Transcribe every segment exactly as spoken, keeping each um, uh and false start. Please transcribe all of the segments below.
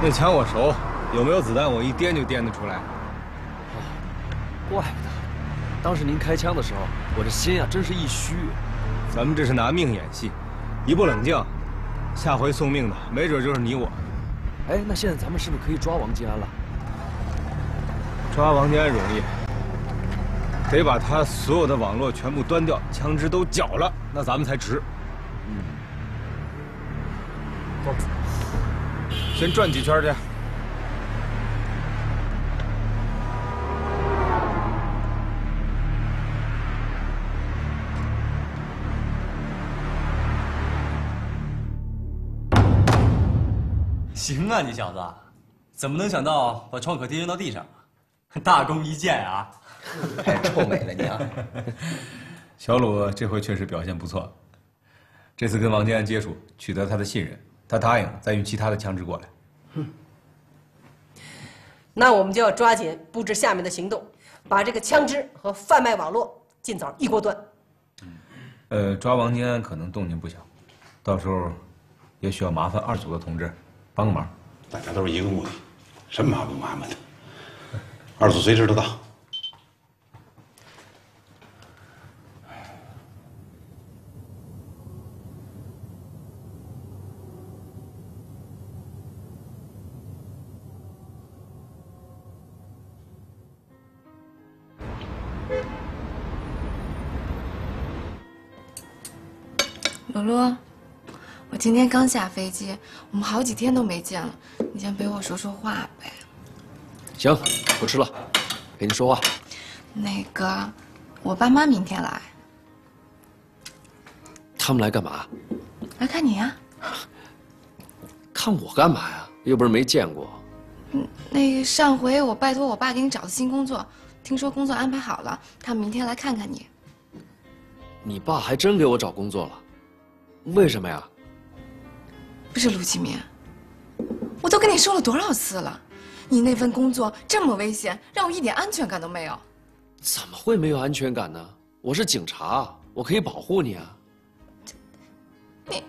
那枪我熟，有没有子弹我一掂就掂得出来。 哦，怪不得，当时您开枪的时候，我这心呀真是一虚。 咱们这是拿命演戏，一不冷静，下回送命的没准就是你我。 哎，那现在咱们是不是可以抓王金安了？ 抓王金安容易，得把他所有的网络全部端掉，枪支都缴了，那咱们才值。嗯，走，先转几圈去。 行啊，你小子，怎么能想到把创可贴扔到地上？大功一件啊！ 太臭美了你啊！ 小鲁这回确实表现不错，这次跟王金安接触，取得他的信任，他答应再运其他的枪支过来。 哼，那我们就要抓紧布置下面的行动，把这个枪支和贩卖网络尽早一锅端。 呃，抓王金安可能动静不小，到时候也需要麻烦二组的同志帮个忙。 大家都是一个目的，什么麻不麻烦的，二组随时都到。 罗罗，我今天刚下飞机，我们好几天都没见了，你先陪我说说话呗。 行，不吃了，陪你说话。 那个，我爸妈明天来。 他们来干嘛？ 来看你呀。 看我干嘛呀？又不是没见过。 嗯，那个上回我拜托我爸给你找的新工作，听说工作安排好了，他们明天来看看你。 你爸还真给我找工作了？为什么呀？ 不是陆启明，我都跟你说了多少次了，你那份工作这么危险，让我一点安全感都没有。 怎么会没有安全感呢？我是警察，我可以保护你啊。 你，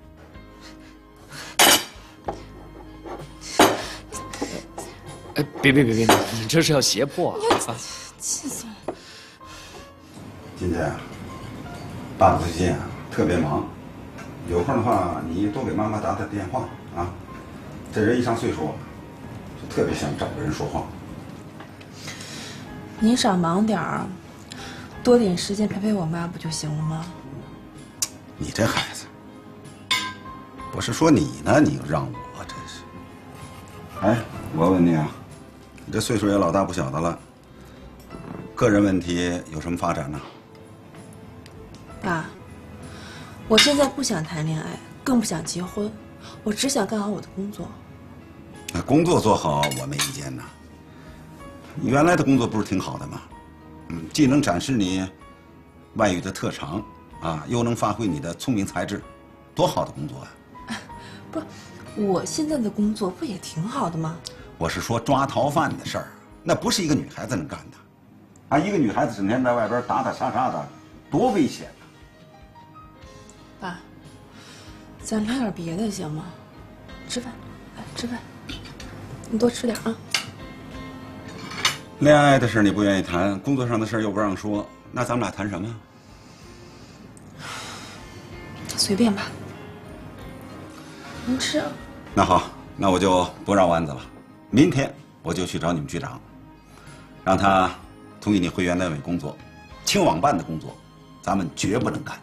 哎，别别别别，你这是要胁迫啊！啊气死我！ 今天啊，爸爸最近啊特别忙。有空的话，你多给妈妈打打电话啊。这人一上岁数，就特别想找个人说话。 你少忙点儿，多点时间陪陪我妈不就行了吗？ 你这孩子，我是说你呢，你又让我，真是。哎，我问你啊，你这岁数也老大不小的了，个人问题有什么发展呢？ 爸。我现在不想谈恋爱，更不想结婚，我只想干好我的工作。 那工作做好我没意见呐。你原来的工作不是挺好的吗？嗯，既能展示你外语的特长啊，又能发挥你的聪明才智，多好的工作啊！ 不，我现在的工作不也挺好的吗？ 我是说抓逃犯的事儿，那不是一个女孩子能干的。啊，一个女孩子整天在外边打打杀杀的，多危险！ 爸，咱聊点别的行吗？吃饭，来吃饭，你多吃点啊。 恋爱的事你不愿意谈，工作上的事又不让说，那咱们俩谈什么？ 随便吧，能吃啊。 那好，那我就不绕弯子了。明天我就去找你们局长，让他同意你回原单位工作，清网办的工作，咱们绝不能干。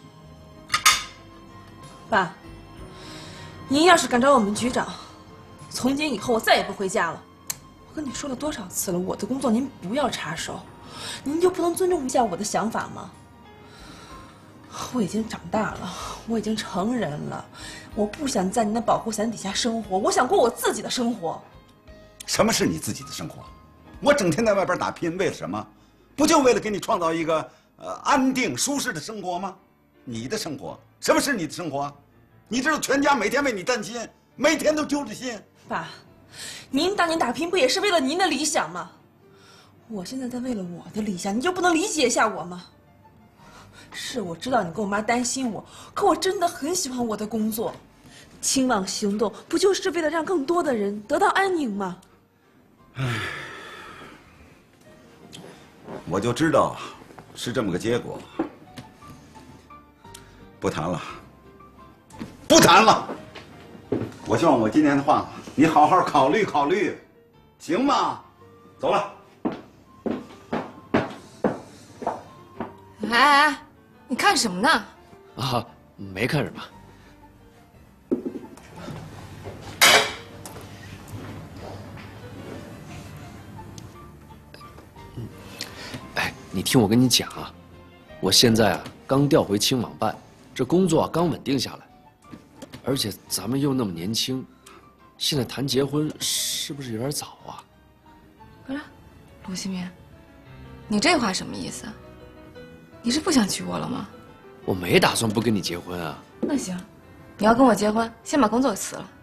爸，您要是敢找我们局长，从今以后我再也不回家了。我跟你说了多少次了，我的工作您不要插手，您就不能尊重一下我的想法吗？我已经长大了，我已经成人了，我不想在您的保护伞底下生活，我想过我自己的生活。 什么是你自己的生活？我整天在外边打拼，为了什么？不就为了给你创造一个呃安定舒适的生活吗？你的生活，什么是你的生活？你知道全家每天为你担心，每天都揪着心。 爸，您当年打拼不也是为了您的理想吗？我现在在为了我的理想，你就不能理解一下我吗？是我知道你跟我妈担心我，可我真的很喜欢我的工作。 清网行动不就是为了让更多的人得到安宁吗？ 唉，我就知道是这么个结果。不谈了，不谈了。我希望我今天的话你好好考虑考虑，行吗？走了。 哎哎哎，你看什么呢？ 啊，没看什么。哎，你听我跟你讲啊，我现在啊刚调回青网办，这工作啊刚稳定下来，而且咱们又那么年轻，现在谈结婚是不是有点早啊？ 不是，卢新民，你这话什么意思？你是不想娶我了吗？ 我没打算不跟你结婚啊。 那行，你要跟我结婚，先把工作辞了。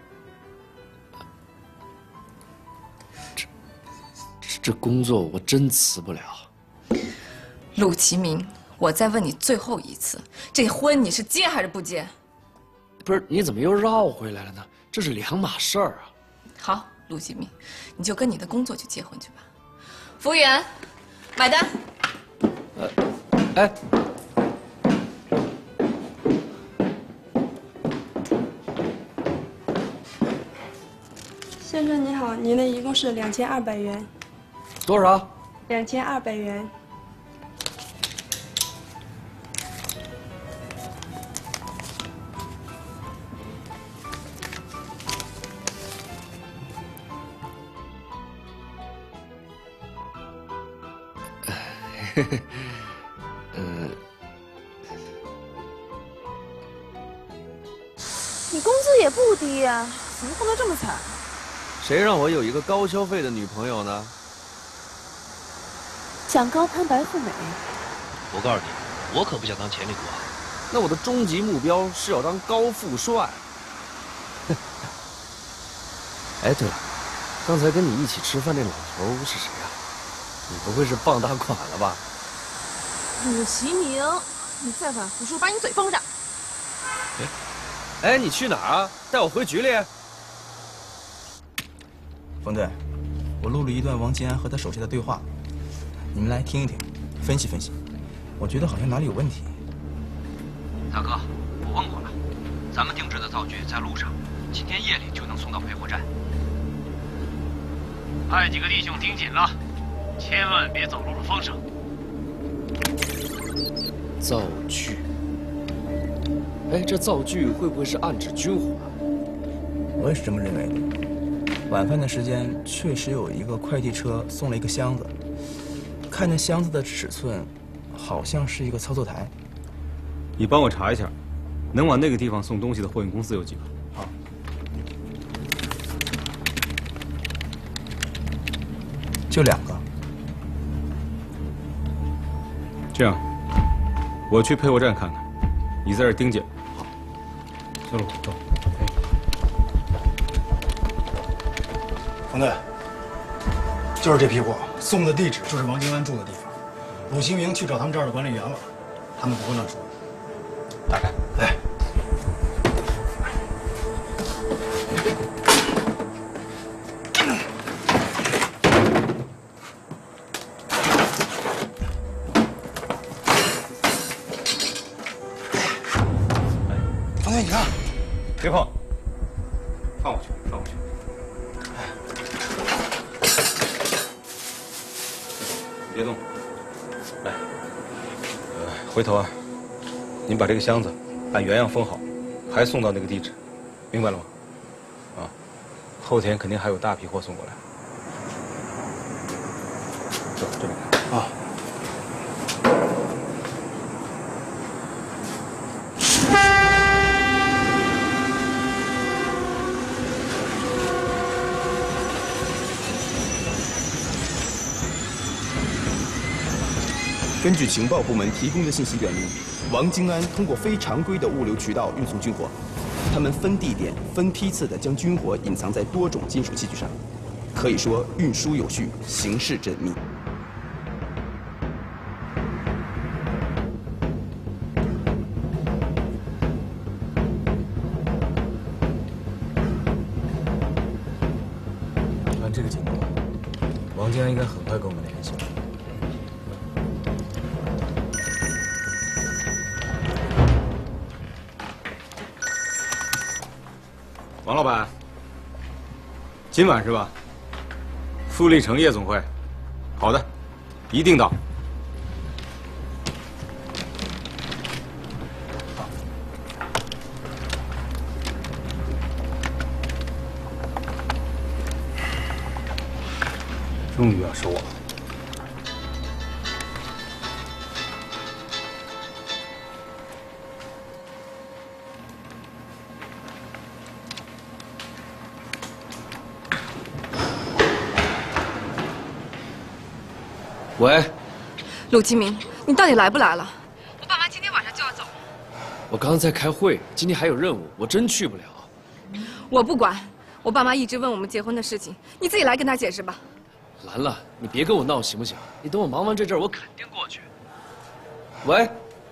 这这工作我真辞不了。 陆其明，我再问你最后一次，这婚你是结还是不结？ 不是，你怎么又绕回来了呢？这是两码事儿啊。 好，陆其明，你就跟你的工作去结婚去吧。服务员，买单。 呃，哎。 先生你好，您的一共是两千二百元。 多少？ 两千二百元。 嗯， 你工资也不低呀、啊，怎么混得这么惨？ 谁让我有一个高消费的女朋友呢？ 想高攀白富美？ 我告诉你，我可不想当潜力股啊！那我的终极目标是要当高富帅。哎，对了，刚才跟你一起吃饭那老头是谁啊？你不会是傍大款了吧？ 陆其明，你再反复说，把你嘴封上！ 哎，哎，你去哪儿啊？带我回局里。 冯队，我录了一段王金安和他手下的对话，你们来听一听，分析分析。我觉得好像哪里有问题。 大哥，我问过了，咱们定制的灶具在路上，今天夜里就能送到配货站。 派几个弟兄盯紧了，千万别走漏了风声。 灶具，哎，这灶具会不会是暗指军火啊？ 我也是这么认为的。晚饭的时间确实有一个快递车送了一个箱子，看那箱子的尺寸，好像是一个操作台。 你帮我查一下，能往那个地方送东西的货运公司有几个？ 好。就两个。 这样，我去配货站看看，你在这儿盯紧。好。小鲁，走。 冯队，就是这批货送的地址就是王金安住的地方。鲁其明去找他们这儿的管理员了，他们不会乱说。大概。来。冯队，你看， 别碰，放过去，放过去。别动，来，呃，回头啊，您把这个箱子按原样封好，还送到那个地址，明白了吗？啊，后天肯定还有大批货送过来。走，这边来。啊。 根据情报部门提供的信息表明，王金安通过非常规的物流渠道运送军火，他们分地点、分批次地将军火隐藏在多种金属器具上，可以说运输有序，形势缜密。 王静安应该很快跟我们联系。 王老板，今晚是吧？富力城夜总会，好的，一定到。终于要收我了。 喂， 陆基明，你到底来不来了？我爸妈今天晚上就要走。 我刚刚在开会，今天还有任务，我真去不了。 我不管，我爸妈一直问我们结婚的事情，你自己来跟他解释吧。 兰兰，你别跟我闹行不行？你等我忙完这阵儿，我肯定过去。喂。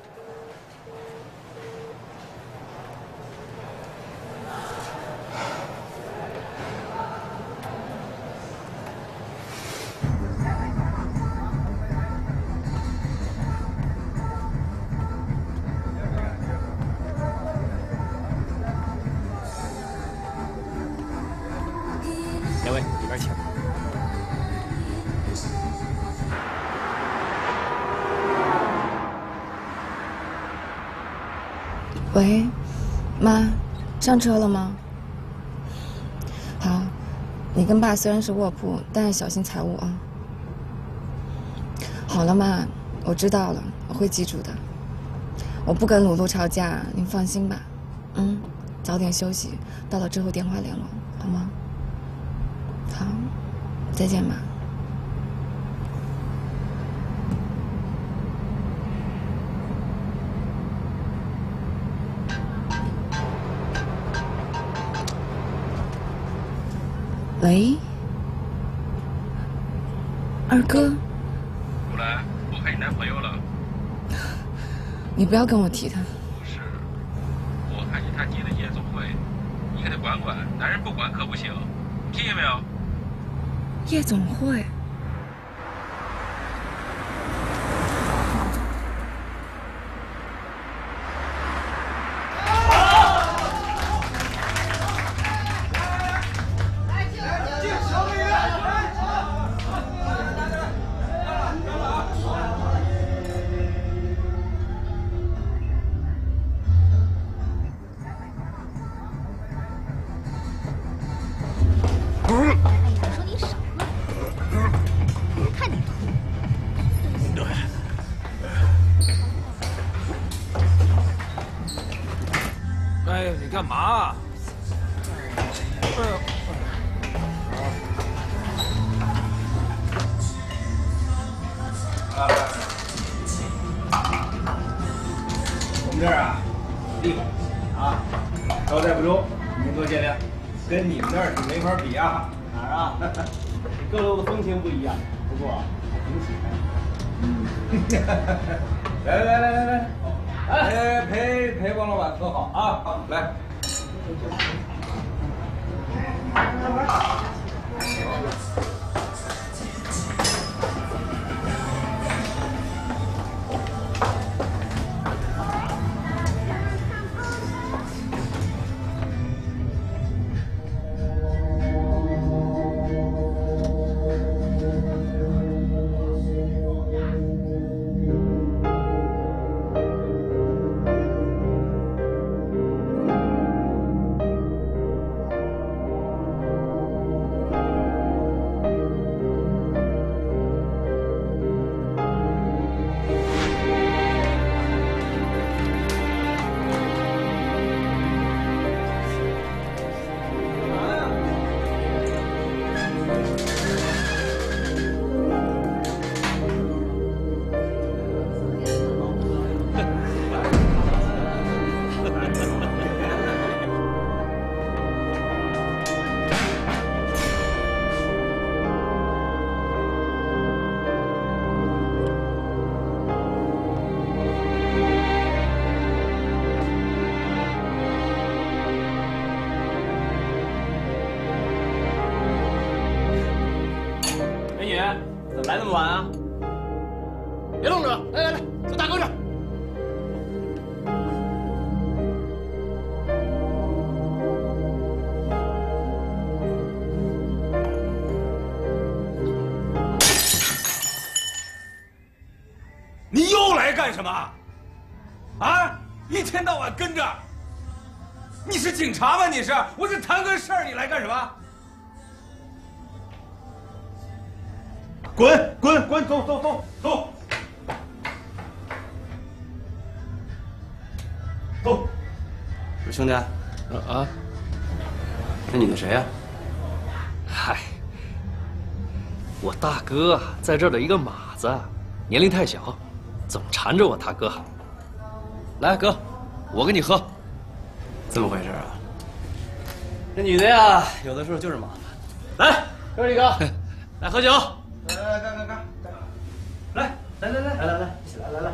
两位，里边请。 喂，妈，上车了吗？好，你跟爸虽然是卧铺，但是小心财物啊。好了，妈，我知道了，我会记住的。我不跟鲁路吵架，您放心吧。嗯，早点休息，到了之后电话联络，好吗？好，再见吧。喂，二哥。 古兰，我看你男朋友了。 你不要跟我提他。 不是，我看见他姐的夜总会，你给他管管，男人不管可不行，听见没有？ 夜总会。 哎，你干嘛？ 我们这儿啊，地方啊，招待不周，您多见谅。跟你们那儿是没法比啊。 哪儿啊？各路的风情不一样，不过挺喜欢。 嗯。来来来来来，哎，陪陪王老板喝好啊！好，来。 你怎么来那么晚啊？别愣着，来来来，坐大哥这儿。 你又来干什么？啊！一天到晚跟着。你是警察吗？你是？我是谈个事儿，你来干什么？滚滚滚，走走走走走！ 不是兄弟，啊啊，这女的谁呀？ 嗨，我大哥在这儿的一个马子，年龄太小，总缠着我大哥。来，哥，我跟你喝。 这么回事啊？这女的呀，有的时候就是麻烦。来，哥几个，来喝酒。 来来来来来， 来来来来来来来，一起来来来。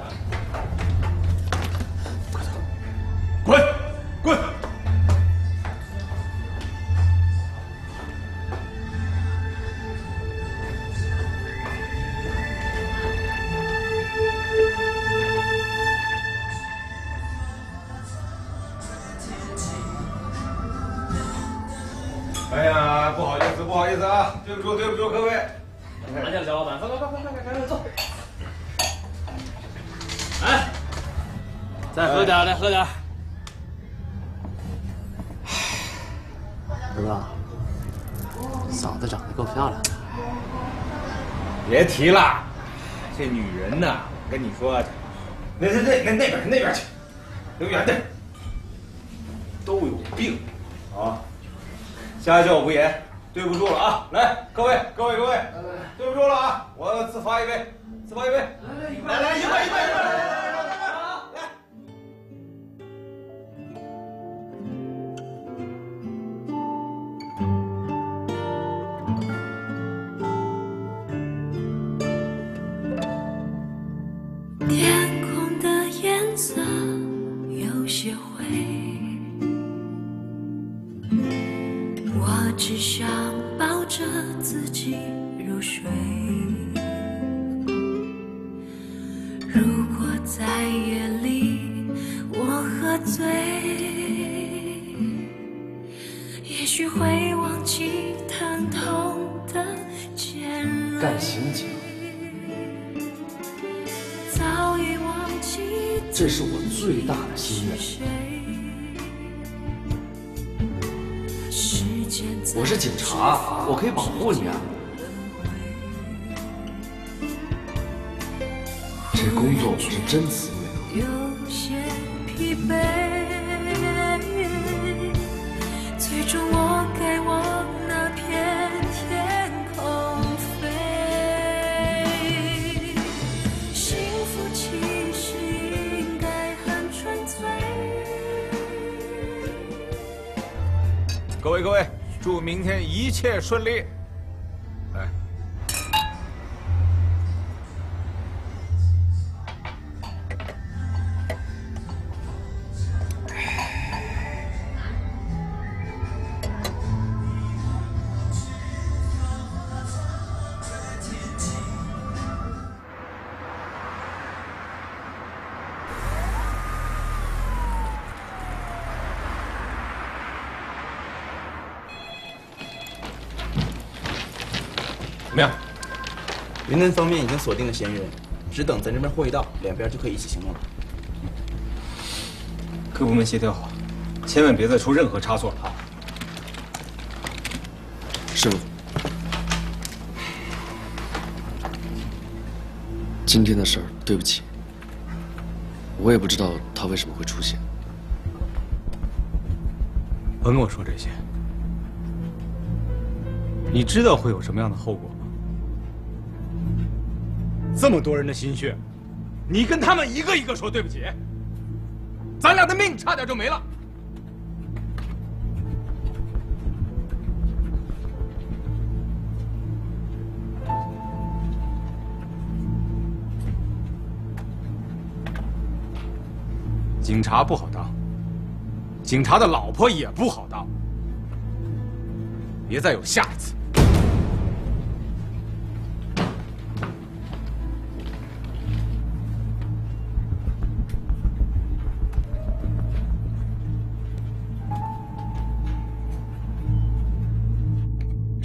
滚滚！哎呀，不好意思，不好意思啊，对不住，对不住各位。 拿下，小老板，快快快快快，赶紧坐。来，再喝点，再喝点。儿子，嫂子长得够漂亮的。 别提了，这女人呐，跟你说，那那那那那边那边去，离远点。都有病啊！家教不严，对不住了啊！来，各位各位各位，对不住了啊！我自罚一杯，自罚一杯，来来一杯一杯一杯，来来来来来来。 天空的颜色有些灰，我只想抱着自己入睡。如果在夜里我喝醉，也许会忘记疼痛的尖锐。 干刑警， 早已忘记这是我最大的心愿。我是警察，我可以保护你啊。这工作我是真自愿。 有些疲惫，最终我该往那片天空飞。幸福其实应该很纯粹。 各位各位，祝明天一切顺利。来。怎么样？ 云南方面已经锁定了嫌疑人，只等咱这边货一到，两边就可以一起行动了。 各部门协调好，千万别再出任何差错。好。 师傅，今天的事儿，对不起，我也不知道他为什么会出现。 甭跟我说这些，你知道会有什么样的后果吗？这么多人的心血，你跟他们一个一个说对不起，咱俩的命差点就没了。警察不好当，警察的老婆也不好当，别再有下一次。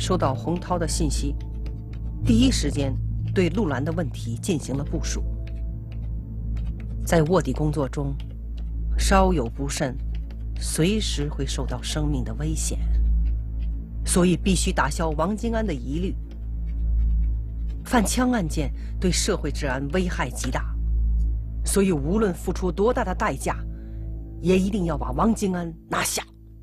收到洪涛的信息，第一时间对陆兰的问题进行了部署。在卧底工作中，稍有不慎，随时会受到生命的危险，所以必须打消王金安的疑虑。贩枪案件对社会治安危害极大，所以无论付出多大的代价，也一定要把王金安拿下。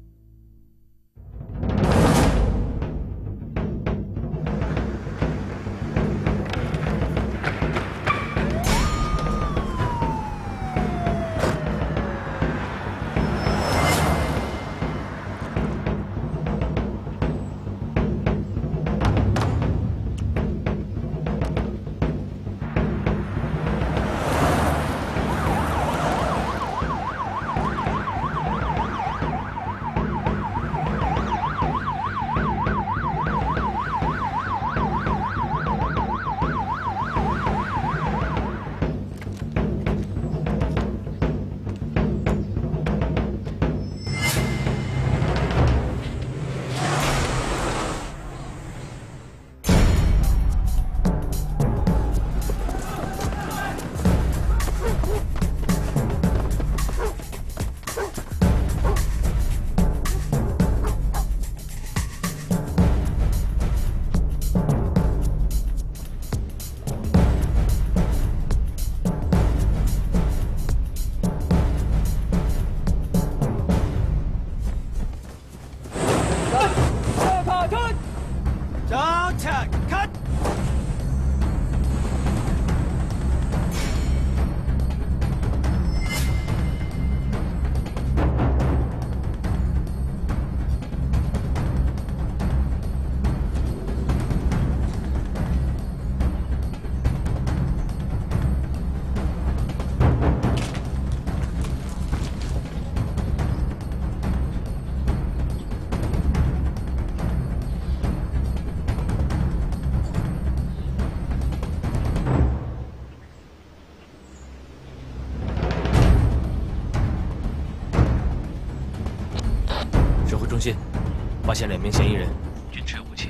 中心发现两名嫌疑人，均持有武器。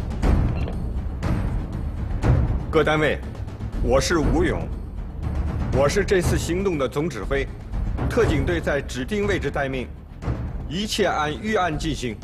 各单位，我是吴勇，我是这次行动的总指挥，特警队在指定位置待命，一切按预案进行。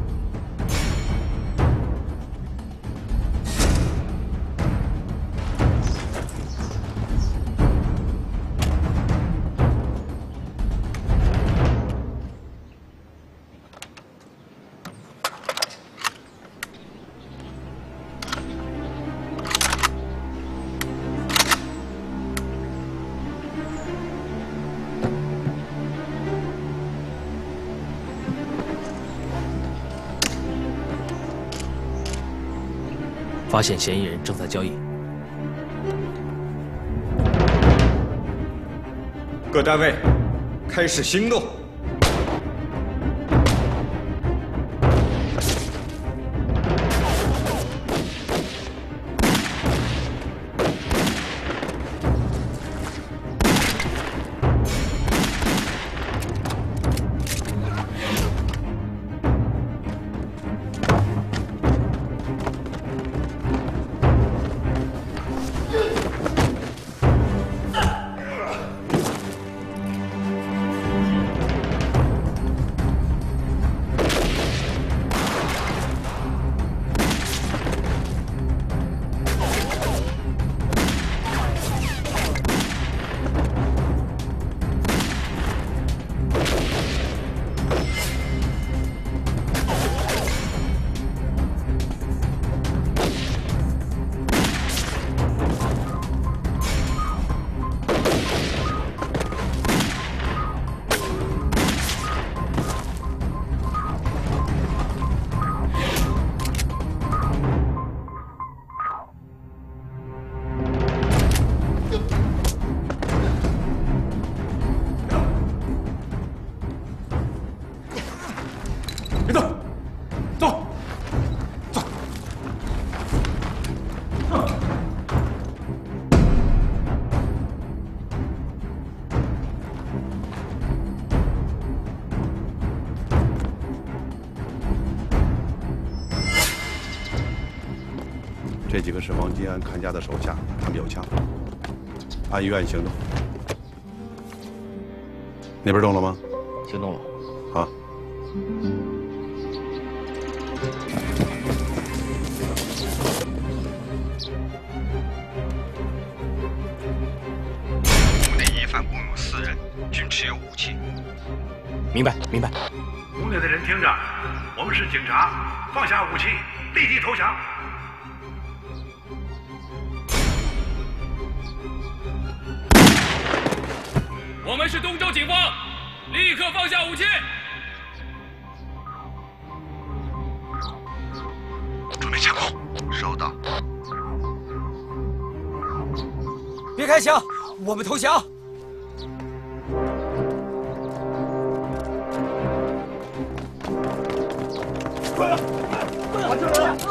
发现嫌疑人正在交易。 各单位，开始行动。 这几个是王金安看家的手下，他们有枪，按预案行动。那边动了吗？ 行动了。 好。 我们的疑犯共有四人，均持有武器。 明白，明白。 屋内的人听着，我们是警察，放下武器，立即投降。 我们是东州警方，立刻放下武器！ 准备降空，收到。 别开枪，我们投降。 快点，快点，快点！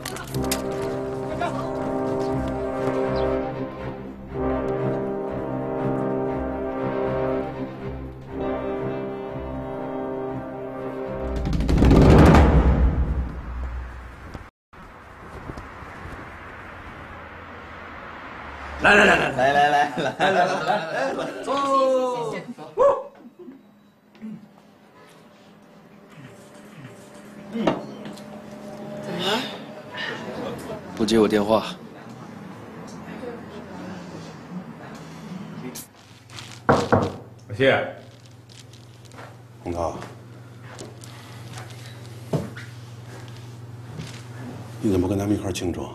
来来来来来来来来来来来来，走！ 嗯，怎么了？ 不接我电话。 老谢，洪涛，你怎么不跟咱们一块庆祝？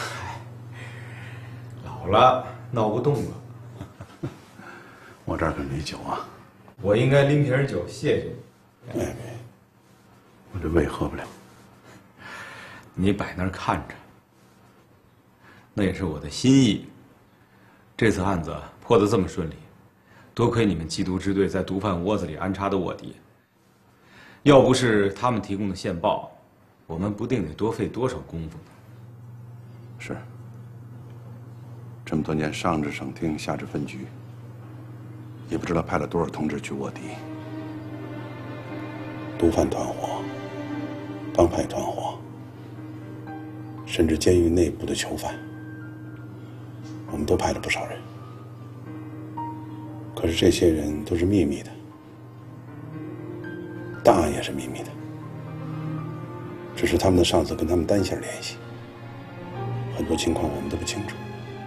好了，闹不动了。 我这儿可没酒啊。 我应该拎瓶酒谢谢你。 妹妹，我这胃喝不了。 你摆那儿看着，那也是我的心意。这次案子破得这么顺利，多亏你们缉毒支队在毒贩窝子里安插的卧底。要不是他们提供的线报，我们不定得多费多少功夫呢。 是。 这么多年，上至省厅，下至分局，也不知道派了多少同志去卧底。毒贩团伙、帮派团伙，甚至监狱内部的囚犯，我们都派了不少人。可是这些人都是秘密的，档案也是秘密的，只是他们的上司跟他们单线联系，很多情况我们都不清楚。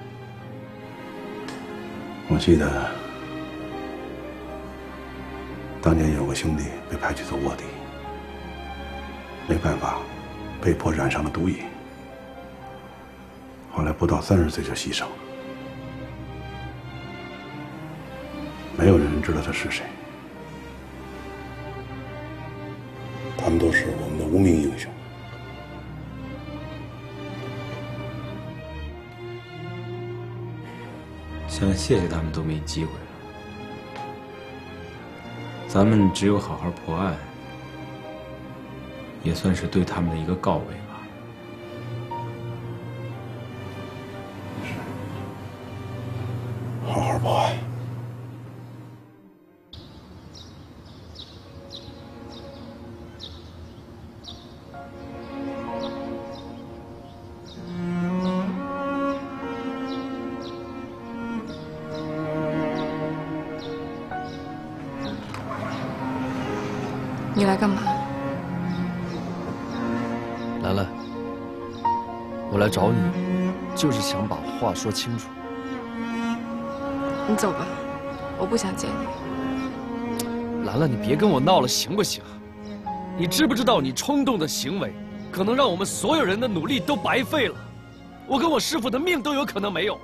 我记得当年有个兄弟被派去做卧底，没办法，被迫染上了毒瘾，后来不到三十岁就牺牲了。没有人知道他是谁，他们都是我们的无名英雄。 想谢谢他们都没机会了，咱们只有好好破案，也算是对他们的一个告慰吧。 好好破案。 你来干嘛？ 兰兰，我来找你，就是想把话说清楚。 你走吧，我不想见你。 兰兰，你别跟我闹了，行不行？你知不知道，你冲动的行为，可能让我们所有人的努力都白费了，我跟我师傅的命都有可能没有了。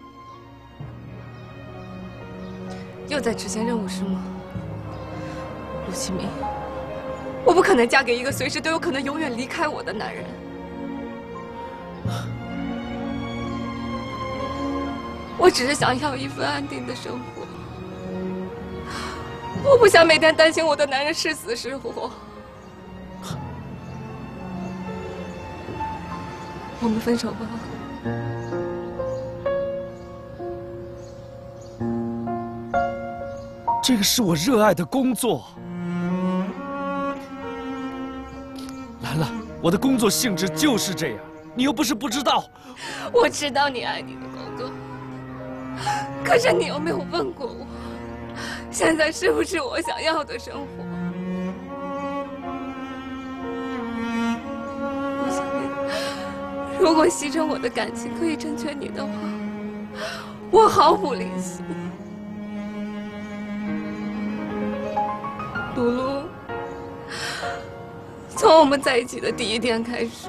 又在执行任务是吗？陆启明。 我不可能嫁给一个随时都有可能永远离开我的男人。我只是想要一份安定的生活，我不想每天担心我的男人是死是活。我们分手吧。 这个是我热爱的工作。 兰兰，我的工作性质就是这样， 你又不是不知道。 我知道你爱你的哥哥，可是你有没有问过我，现在是不是我想要的生活？我想问，如果牺牲我的感情可以成全你的话，我毫不吝惜。露露，从我们在一起的第一天开始，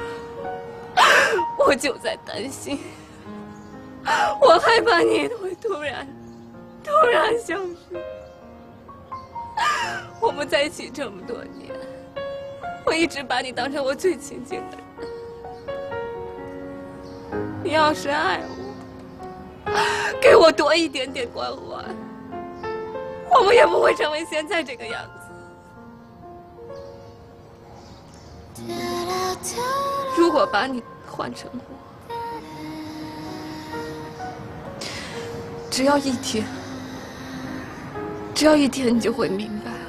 我就在担心，我害怕你会突然、突然消失。我们在一起这么多年，我一直把你当成我最亲近的人。你要是爱我，给我多一点点关怀，我们也不会成为现在这个样子。如果把你换成我，只要一天，只要一天，你就会明白。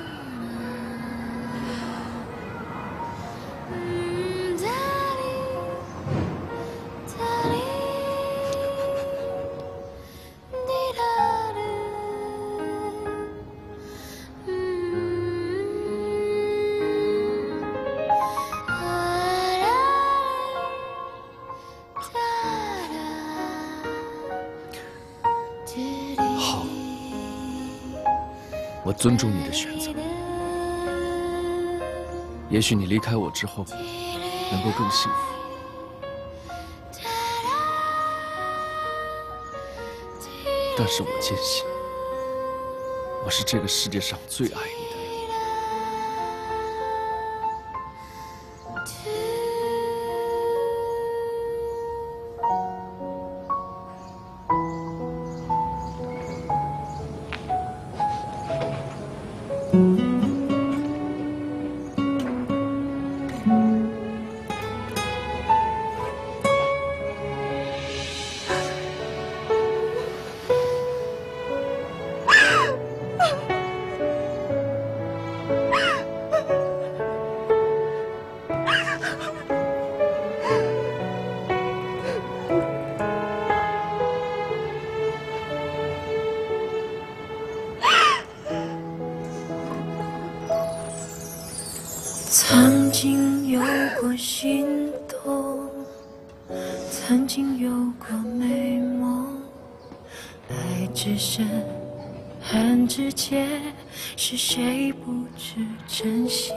我尊重你的选择，也许你离开我之后能够更幸福，但是我坚信，我是这个世界上最爱你的人。 曾经有过心动，曾经有过美梦，爱只深恨之间，是谁不知珍惜？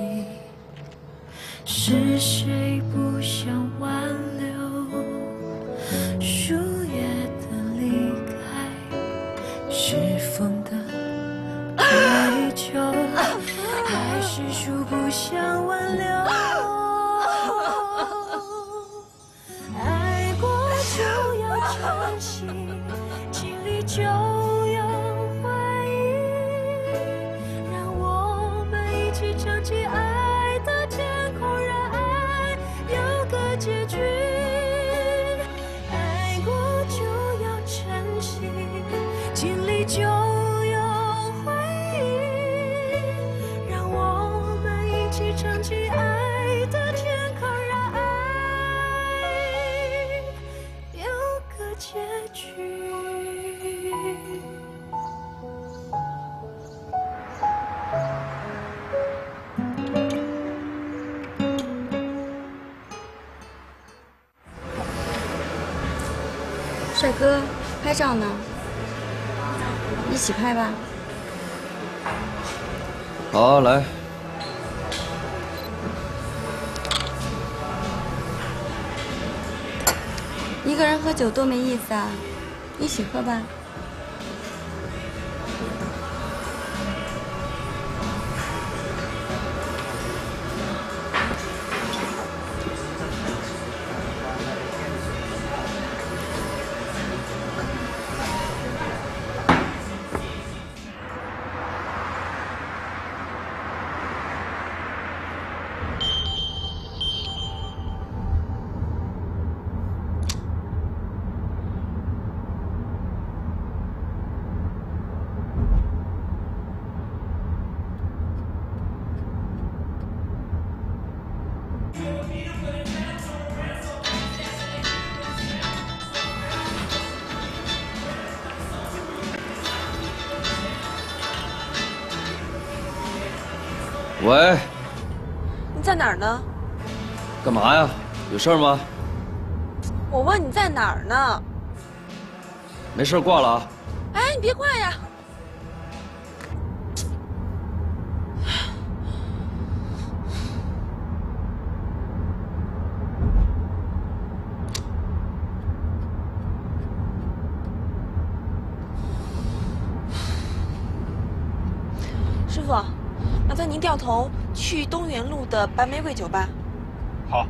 是谁不想挽留树叶的离开？是风的哀求，还是树不想挽留？爱过就要珍惜，经历就要回忆，让我们一起撑起爱的天空，让爱有个结局。爱过就要珍惜，经历就要回忆，让我们一起撑起爱的天空，让爱有个结局。 帅哥，拍照呢？一起拍吧。 好啊，来。 一个人喝酒多没意思啊，一起喝吧。 喂， 你在哪儿呢？ 干嘛呀？有事儿吗？ 我问你在哪儿呢？ 没事，挂了啊。 哎，你别挂呀！师傅，麻烦您掉头去东园路的白玫瑰酒吧。 好。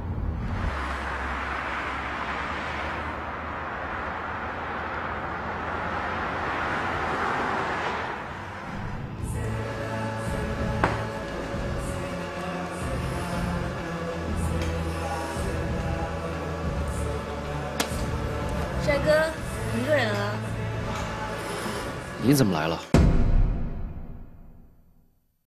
帅哥，一个人啊？ 你怎么来了？